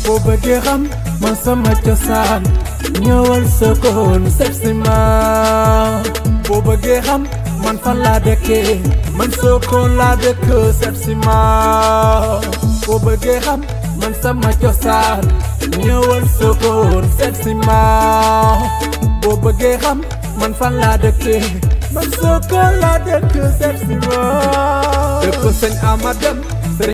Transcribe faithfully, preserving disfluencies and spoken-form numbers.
boo bëggee xam man sama cosaan ñëwal Sokone seet si ma boo bëggee xam man fan laa dëkkee man Sokone laa dëkk seet si ma boo bëggee xam man sama cosaan ñëwal Sokone seet si ma boo bëggee xam man fan laa dëkkee man Sokone laa dëkk seet si ma dëkk sëñ Amadou